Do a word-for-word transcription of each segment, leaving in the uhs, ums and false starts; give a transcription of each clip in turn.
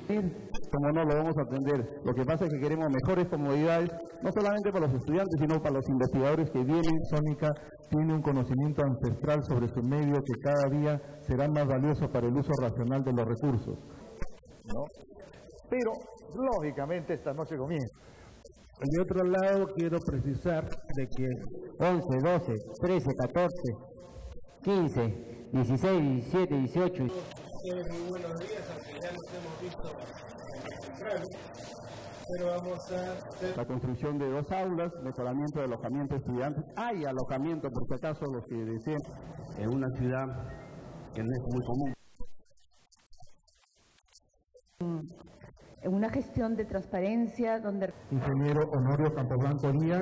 Como no lo vamos a atender. Lo que pasa es que queremos mejores comodidades, no solamente para los estudiantes, sino para los investigadores que vienen. Sónica tiene un conocimiento ancestral sobre su medio que cada día será más valioso para el uso racional de los recursos. ¿No? Pero, lógicamente, esta noche comienza. De otro lado, quiero precisar de que once, doce, trece, catorce, quince, dieciséis, diecisiete, dieciocho... Muy buenos días, aunque ya nos hemos visto temprano, pero vamos a hacer la construcción de dos aulas, mejoramiento de alojamiento de estudiantes. Hay alojamiento, por si acaso, los que deseen. En una ciudad que no es muy común. En una gestión de transparencia donde... Ingeniero Honorio Campoblanco Díaz,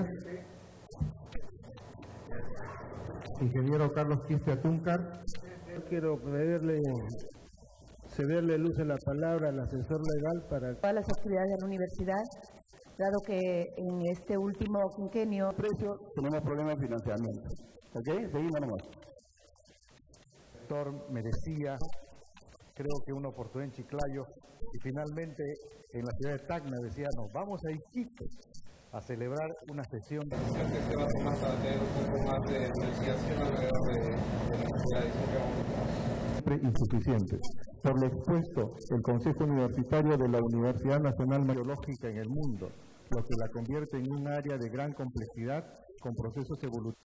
ingeniero Carlos Quispe Atúncar. Quiero pedirle, cederle luz en la palabra al asesor legal para... Todas las actividades de la universidad, dado que en este último quinquenio... Precio, tenemos problemas de financiamiento. ¿Ok? Seguimos nomás. El sector merecía, creo que una oportunidad en Chiclayo, y finalmente en la ciudad de Tacna decíamos, vamos a Iquique a celebrar una sesión. que se va a tomar para tener un poco más de investigación alrededor de, de la necesidad que vamos a tomar. Insuficientes. Por lo expuesto, el Consejo Universitario de la Universidad Nacional Biológica en el mundo, lo que la convierte en un área de gran complejidad con procesos evolutivos.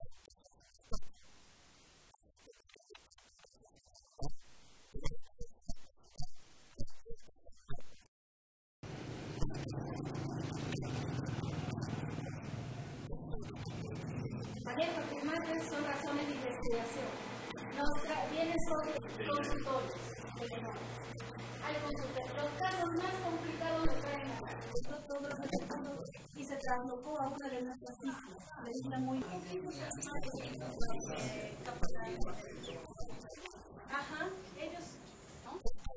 Manejo afirmantes son razones de investigación. Nos vienen sobre consultorios menores. Hay consultorios. Los casos más complicados los traen acá. Todos los resultados y se trasladó a una de nuestras islas, la isla muy... Ajá, ellos... ¿no?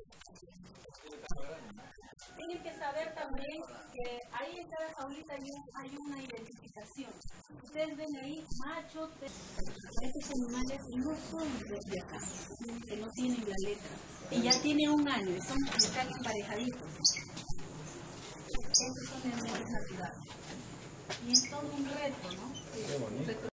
Tienen que saber también que ahí en cada jaulita hay, hay una identificación. Ustedes ven ahí, macho, te... estos animales no son de acá, que no tienen la letra. Y ya tienen un año, son, están emparejaditos. Estos son animales naturales. Y es todo un reto, ¿no?